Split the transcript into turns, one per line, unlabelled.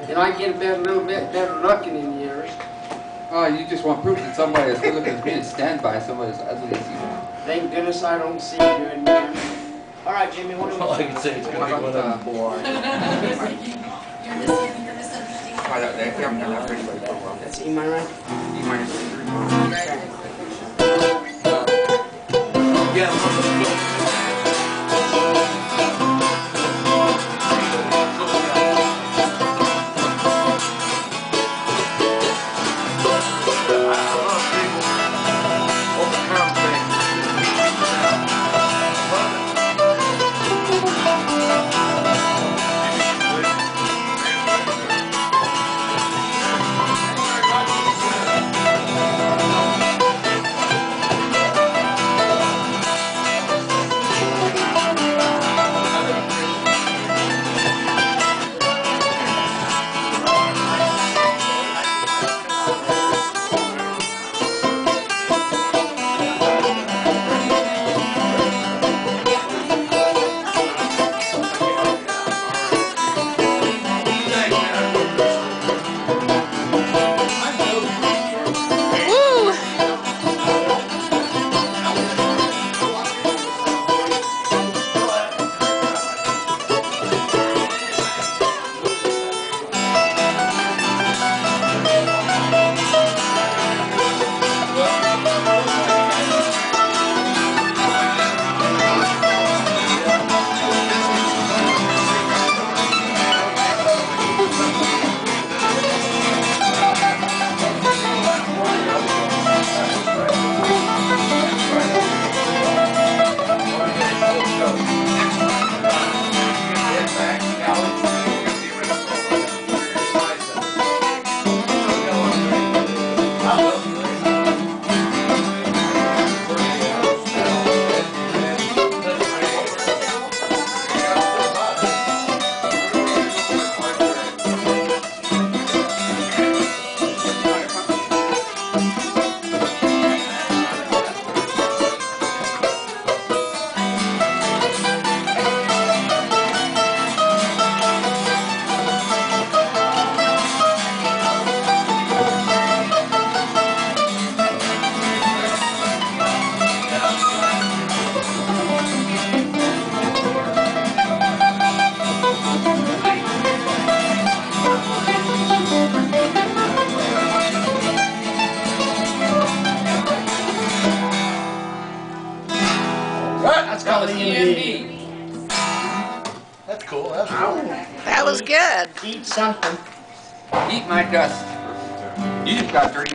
and I get a little bit better looking in years.
Oh, you just want proof that somebody as good looking as me and stand by somebody as ugly as you.
Thank goodness I don't see good, man. All right, Jimmy, what do we
All I can say is going to be one of them blind.
Try that day. I'm not pretty good.
That's E minor, right?
E minor 3.
Yeah.
That's called a EMD.
That's cool. That's cool.
That was good.
Eat something.
Eat my dust. You just got dirty.